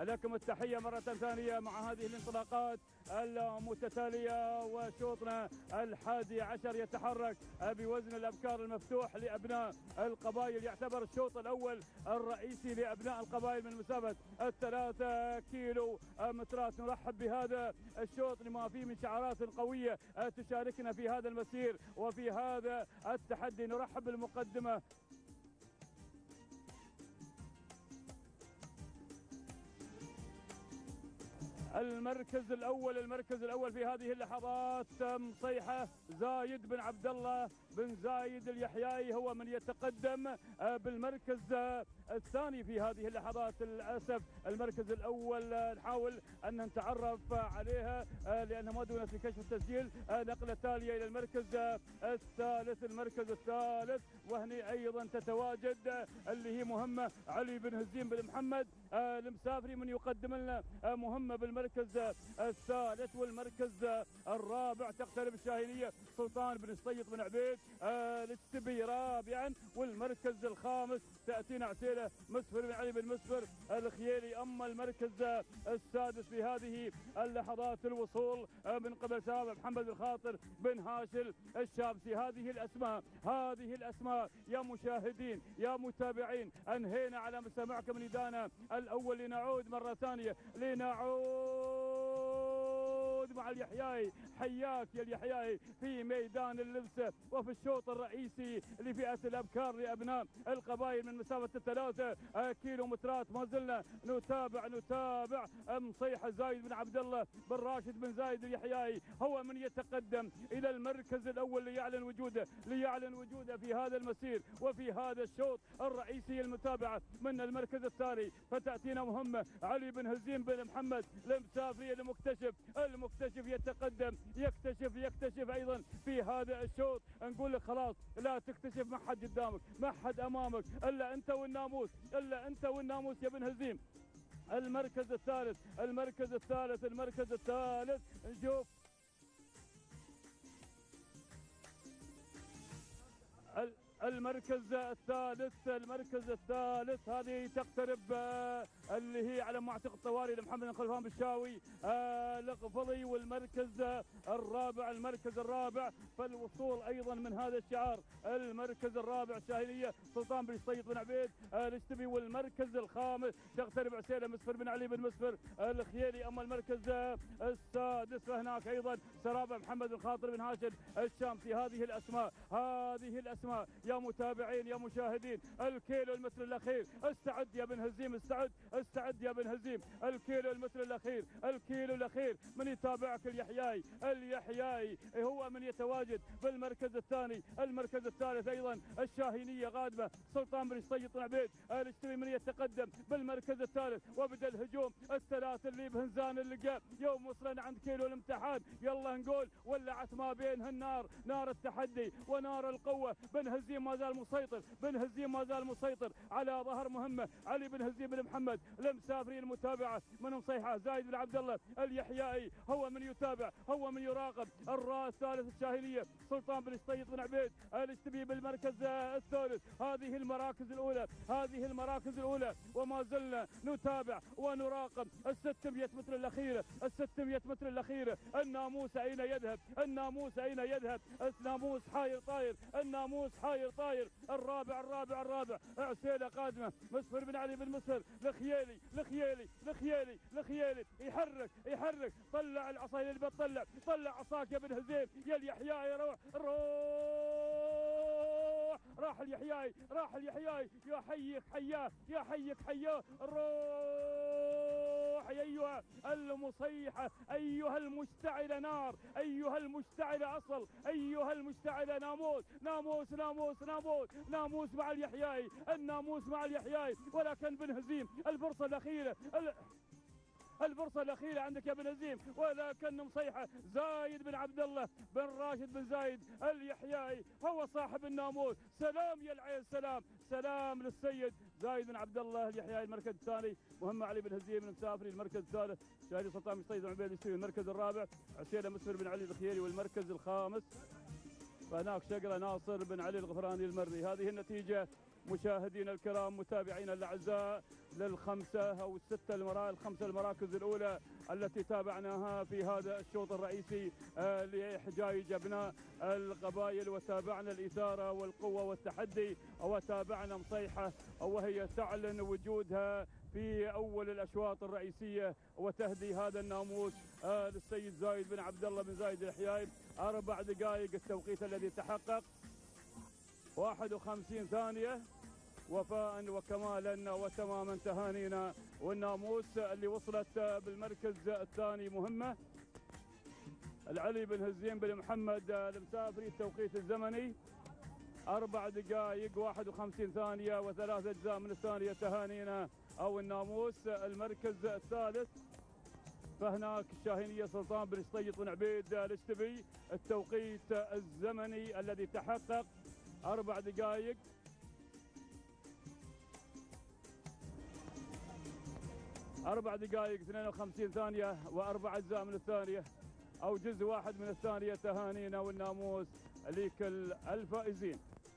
لكم التحية مرة ثانية مع هذه الانطلاقات المتتالية. وشوطنا 11 يتحرك بوزن الأبكار المفتوح لأبناء القبائل. يعتبر الشوط الأول الرئيسي لأبناء القبائل من مسافة 3 كيلو مترات. نرحب بهذا الشوط لما فيه من شعارات قوية تشاركنا في هذا المسير وفي هذا التحدي. نرحب بالمقدمة المركز الأول في هذه اللحظات مصيحة زايد بن عبد الله بن زايد اليحيائي هو من يتقدم بالمركز الثاني في هذه اللحظات. للأسف المركز الأول نحاول أن نتعرف عليها لأنها ما دونت في كشف التسجيل. نقلة تالية إلى المركز الثالث وهني أيضا تتواجد اللي هي مهمة علي بن هزيم بن محمد المسافري من يقدم لنا مهمة بالمركز الثالث. والمركز الرابع تقترب الشاهينية سلطان بن السيد بن عبيد الاتبي رابعا. والمركز الخامس تأتينا عسيلة مسفر بن علي بن مسفر الخيالي. أما المركز السادس في هذه اللحظات الوصول من قبل سابع محمد الخاطر بن هاشل الشابسي. هذه الأسماء يا مشاهدين يا متابعين أنهينا على مسامعكم ندانا الأول. لنعود مرة ثانية مع اليحيائي. حياك يا اليحيائي في ميدان اللبس وفي الشوط الرئيسي لفئة الأبكار لأبناء القبائل من مسافة 3 كيلو مترات. ما زلنا نتابع مصيحة زايد بن عبد الله بن راشد بن زايد اليحيائي هو من يتقدم إلى المركز الأول ليعلن وجوده في هذا المسير وفي هذا الشوط الرئيسي. المتابعة من المركز الثاني فتأتينا مهمة علي بن هزيم بن محمد المسافري المكتشف يتقدم يكتشف ايضا في هذا الشوط. نقول لك خلاص لا تكتشف، ما حد قدامك ما حد امامك الا انت والناموس يا بن هزيم. المركز الثالث نشوف المركز الثالث هذه تقترب اللي هي على معتق الطواري لمحمد الخلفان بالشاوي القفضي. والمركز الرابع فالوصول ايضا من هذا الشعار. المركز الرابع شاهينية سلطان بن السيد بن عبيد الاشتبي. والمركز الخامس تقترب عسيلة مسفر بن علي بن مسفر الخيالي. اما المركز السادس فهناك ايضا سرابة محمد الخاطر بن هاشم الشامسي. هذه الاسماء يا متابعين يا مشاهدين. الكيلو المتر الاخير استعد يا بن هزيم استعد يا بن هزيم. الكيلو المتر الاخير من يتابعك اليحيائي هو من يتواجد بالمركز الثاني. المركز الثالث ايضا الشاهينية غادمة سلطان بن السيد بن عبيد الاشتري من يتقدم بالمركز الثالث. وبدا الهجوم الثلاث اللي بهنزان اللقاء يوم وصلنا عند كيلو الامتحان. يلا نقول ولعت ما بينها النار، نار التحدي ونار القوة. بن هزيم ما زال مسيطر على ظهر مهمة علي بن هزيم بن محمد المسافري. المتابعة من مصيحة زايد بن عبد الله اليحيائي هو من يتابع هو من يراقب. الراس الثالث الشاهينية سلطان بن السيد بن عبيد الاشتبي بالمركز الثالث. هذه المراكز الأولى وما زلنا نتابع ونراقب 600 متر الأخيرة. الناموس أين يذهب؟ الناموس حاير طاير. الرابع عسيلة قادمة مسفر بن علي بن مسفر لخيالي يحرك طلع العصاية اللي طلع عصاك يا بن هزيم يا اليحيائي. راح اليحيائي يا حيك حياه الروح ايها المصيحة ايها المشتعلة نار ايها المشتعلة اصل ايها المشتعلة ناموس مع اليحيائي. ولكن بن هزيم الفرصة الأخيرة عندك يا بن هزيم. ولكن مصيحة زايد بن عبد الله بن راشد بن زايد اليحيائي هو صاحب الناموس. سلام يا العين سلام للسيد زايد بن عبد الله اليحيائي. المركز الثاني مهمة علي بن هزيم المسافري. المركز الثالث شاهد سلطان بن السيد بن عبيد الاشتري. المركز الرابع عسيلة مسفر بن علي الخيالي. والمركز الخامس فهناك شقرة ناصر بن علي الغفراني المري. هذه النتيجة مشاهدينا الكرام متابعينا الاعزاء للخمسه او الخمسه المراكز الاولى التي تابعناها في هذا الشوط الرئيسي لحجايج ابناء القبائل، وتابعنا الاثاره والقوه والتحدي، وتابعنا مصيحه وهي تعلن وجودها في اول الاشواط الرئيسيه وتهدي هذا الناموس للسيد زايد بن عبد الله بن زايد الحياي. 4 دقائق التوقيت الذي تحقق، 51 ثانيه، وفاء وكمالا وتماما تهانينا. والناموس اللي وصلت بالمركز الثاني مهمه العلي بن هزيم بن محمد المسافري، التوقيت الزمني 4 دقائق 51 ثانيه و3 أجزاء من الثانيه، تهانينا. او الناموس المركز الثالث فهناك الشاهينيه سلطان بن شطيط بن عبيد الاشتبي، التوقيت الزمني الذي تحقق 4 دقائق 52 ثانيه و4 أجزاء من الثانيه او جزء واحد من الثانيه، تهانينا والناموس لكل الفائزين.